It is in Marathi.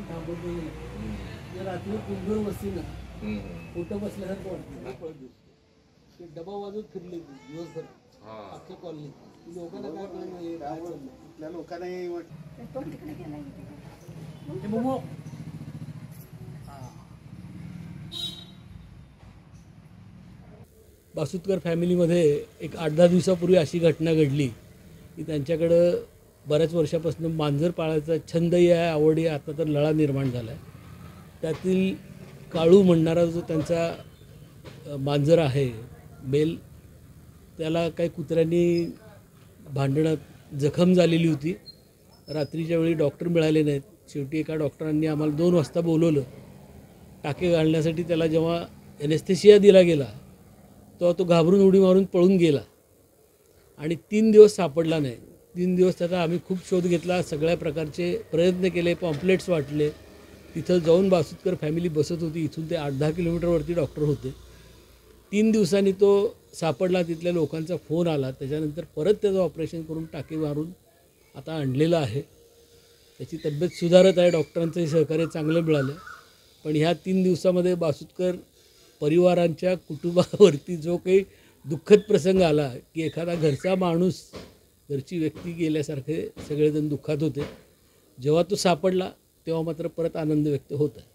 थांबत नाही. रात्री कुंभर बसली ना फोटो बसल्यासारखं वाटतं. ते डबा वाजवत फिरले दिवसभर अख्ख्या कॉलनीत. लोकांना काय कळलं, लोकांना बासुतकर फॅमिलीमध्ये एक 8-10 दिवसापूर्वी अशी घटना घडली की त्यांच्याकडं बऱ्याच वर्षापासून मांजर पाळायचा छंदही आहे, आवडही, आता तर लळा निर्माण झाला आहे. त्यातील काळू म्हणणारा जो त्यांचा मांजर आहे मेल, त्याला काही कुत्र्यांनी भांडणात जखम झालेली होती. रात्रीच्या वेळी डॉक्टर मिळाले नाहीत. शेवटी एका डॉक्टरांनी आम्हाला 2 वाजता बोलवलं टाके घालण्यासाठी. त्याला जेव्हा एनेस्थेशिया दिला गेला तेव्हा तो घाबरून उडी मारून पळून गेला आणि 3 दिवस सापडला नाही. 3 दिवस त्याचा आम्ही खूप शोध घेतला, सगळ्या प्रकारचे प्रयत्न केले, पॉम्पलेट्स वाटले. तिथं जाऊन बासुतकर फॅमिली बसत होती. इथून ते 8-10 किलोमीटरवरती डॉक्टर होते. 3 दिवसांनी तो सापडला. तिथल्या लोकांचा फोन आला. त्याच्यानंतर परत त्याचं ऑपरेशन करून टाके मारून आता आणलेलं आहे. त्याची तब्येत सुधारत आहे. डॉक्टरांचंही सहकार्य चांगलं मिळालं. पण ह्या 3 दिवसामध्ये बासुतकर परिवारांच्या कुटुंबावरती जो काही दुःखद प्रसंग आला की एखादा घरचा माणूस, घरची व्यक्ती गेल्यासारखे सगळेजण दुःखात होते. जेव्हा तो सापडला तेव्हा मात्र परत आनंद व्यक्त होत आहे.